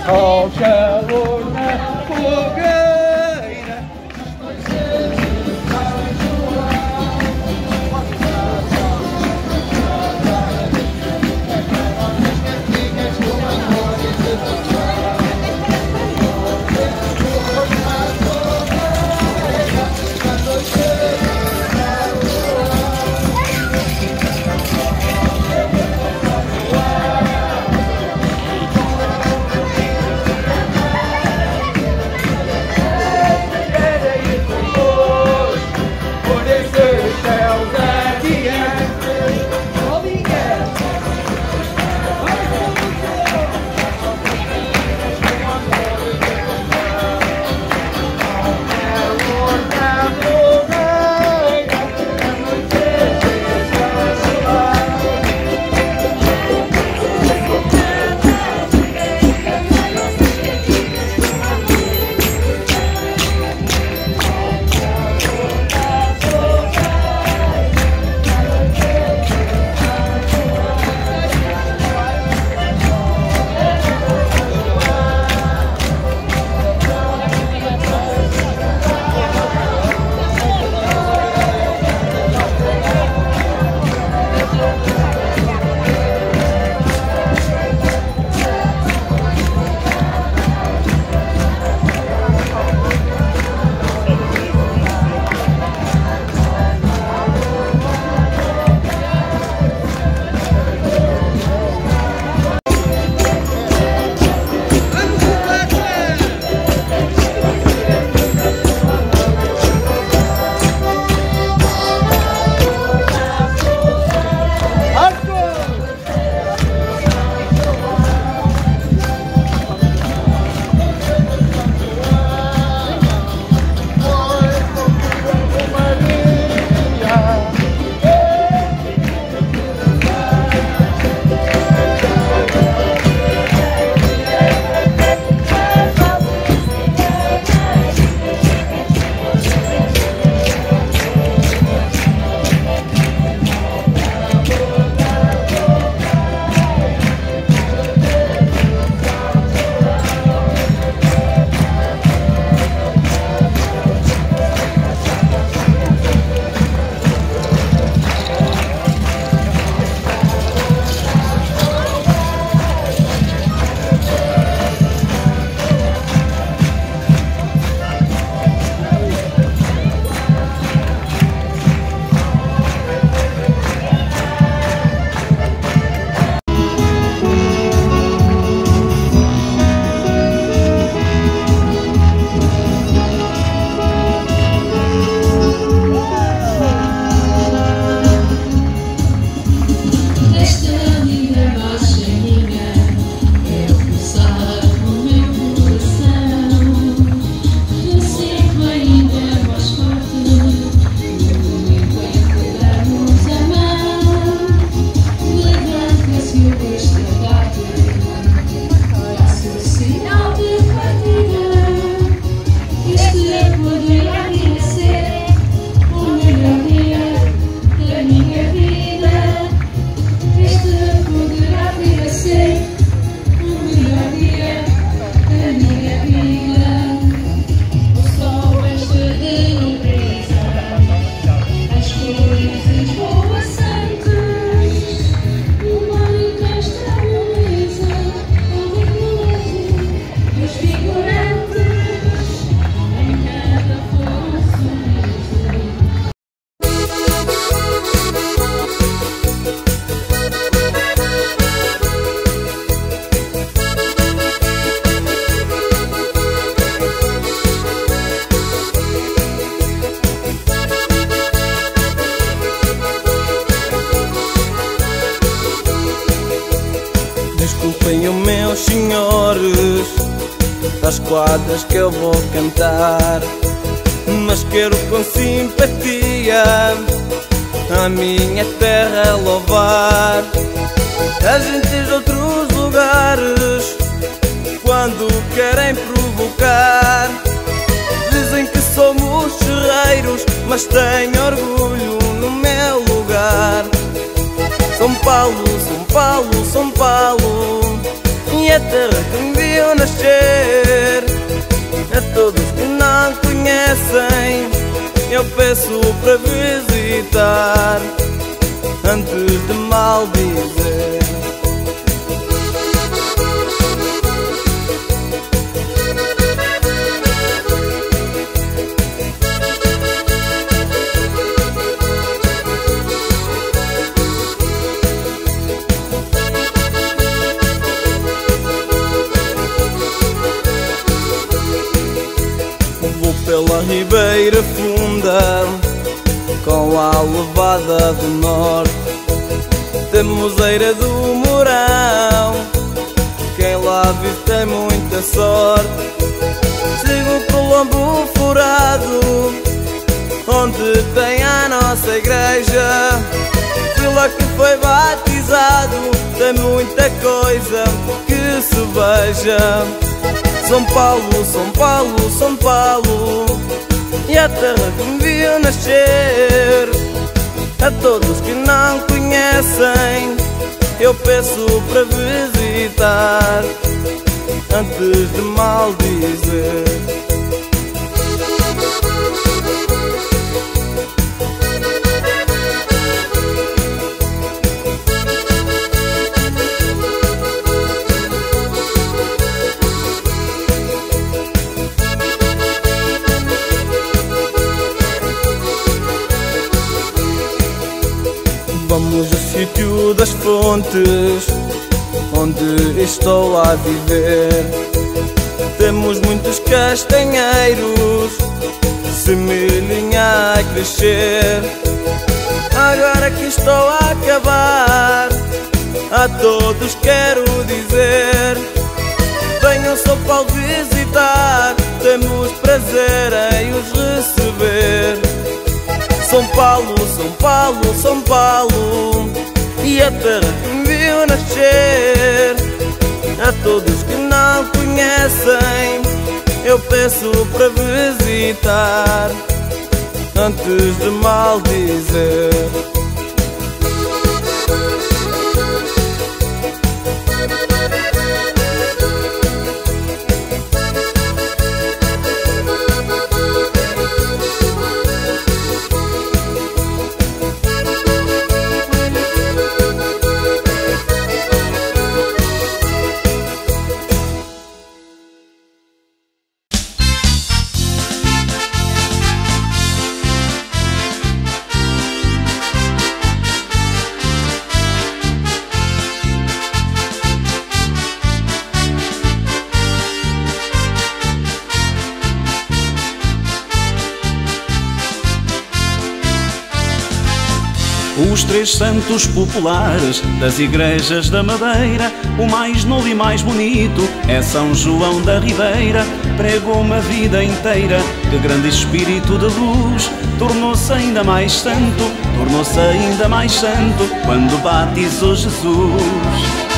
ao calor na fogueira. Desculpem, meus senhores, das quadras que eu vou cantar, mas quero com simpatia a minha terra louvar. As gentes de outros lugares, quando querem provocar, dizem que somos guerreiros, mas tenho orgulho no meu lugar. São Paulo, São Paulo, São Paulo, e a terra que me viu nascer. A todos que não conhecem, eu peço para visitar antes de maldizer. Vou pela ribeira funda, com a levada do norte, temoseira do Mourão, quem lá vive tem muita sorte. Sigo o Colombo furado, onde tem a nossa igreja. Fui lá que foi batizado, tem muita coisa que se veja. São Paulo, São Paulo, São Paulo, e a terra que me viu nascer. A todos que não conhecem, eu peço para visitar antes de maldizer. Vamos ao sítio das fontes, onde estou a viver. Temos muitos castanheiros, semelhinha a crescer. Agora que estou a acabar, a todos quero dizer: venham São Paulo visitar, temos prazer em os receber. São Paulo, São Paulo, São Paulo, e a terra que me viu nascer. A todos que não conhecem, eu peço para visitar antes de maldizer. Os três santos populares das igrejas da Madeira, o mais novo e mais bonito é São João da Ribeira. Pregou uma vida inteira de grande espírito de luz, tornou-se ainda mais santo, tornou-se ainda mais santo quando batizou Jesus.